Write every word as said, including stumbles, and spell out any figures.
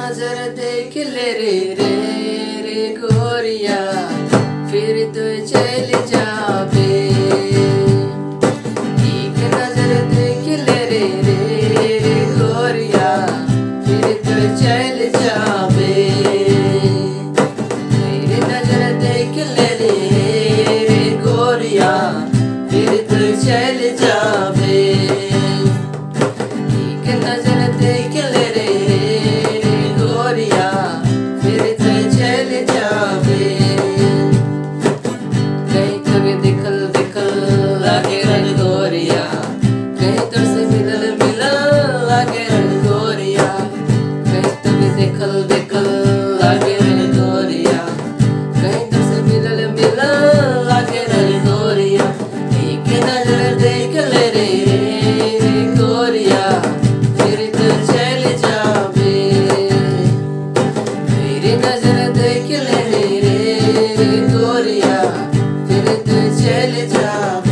नजर देख ले रे रे रे गोरिया, फिर तो चल जाबे। एक नजर देख ले रे रे रे गोरिया, फिर तो चल जाबे। मेरी नजर देख ले रे रे गोरिया, फिर तो चल जाबे। एक नजर देख ले रे गोरिया, फिर तो चल जाबे। कहीं तुझे दिखल दिखल लागे रन गोरिया, कहीं तुझसे मिलल मिलल लागे रन गोरिया। कहीं तुझे दिखल दिखल लागे रन गोरिया, कहीं तुझसे मिलल मिलल लागे रन गोरिया। एक नजर देख ले रे गोरिया, फिर तो चल जाबे। मेरी नजर देख ले रे गोरिया, फिर तो चल जाबे।